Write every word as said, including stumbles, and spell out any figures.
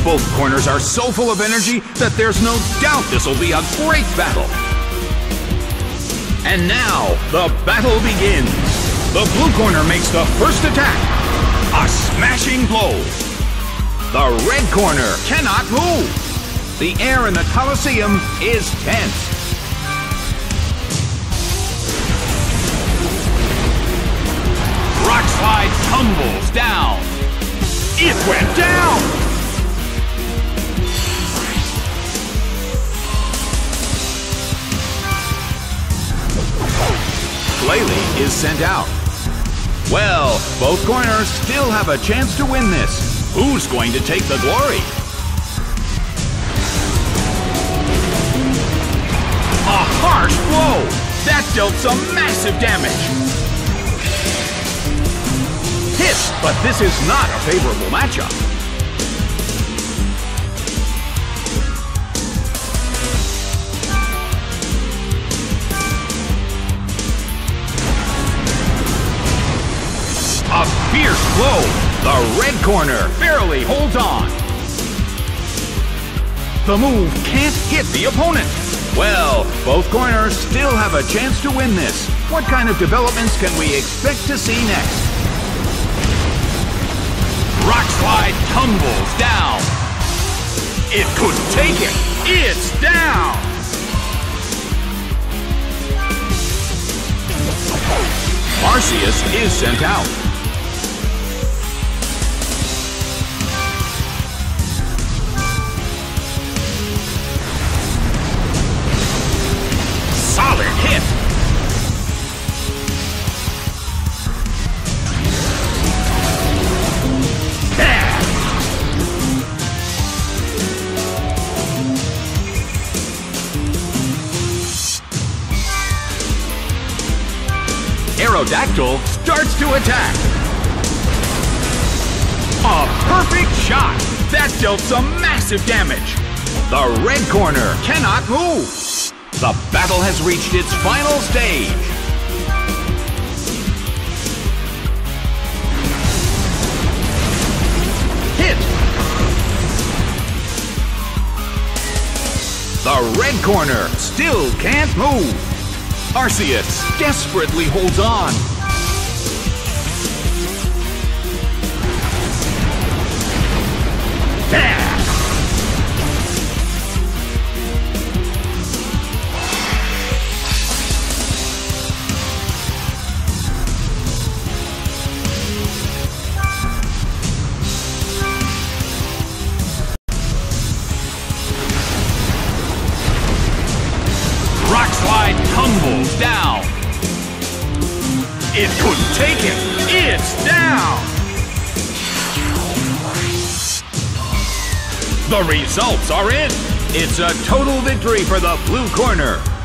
Both corners are so full of energy that there's no doubt this will be a great battle. And now, the battle begins. The blue corner makes the first attack. A smashing blow. The red corner cannot move. The air in the Colosseum is tense. Rock slide tumbles down. It went down! Glalie is sent out. Well, both corners still have a chance to win this. Who's going to take the glory? A harsh blow! That dealt some massive damage. Hit, but this is not a favorable matchup. A fierce blow. The red corner barely holds on. The move can't hit the opponent. Well, both corners still have a chance to win this. What kind of developments can we expect to see next? Rock slide tumbles down. It couldn't take it. It's down. Arceus is sent out. Solid hit. Bad. Aerodactyl starts to attack. A perfect shot. That dealt some massive damage. The red corner cannot move. The battle has reached its final stage. Hit! The red corner still can't move. Arceus desperately holds on. Damn! Rock slide tumbles down. It couldn't take it. It's down. The results are in. It's a total victory for the blue corner.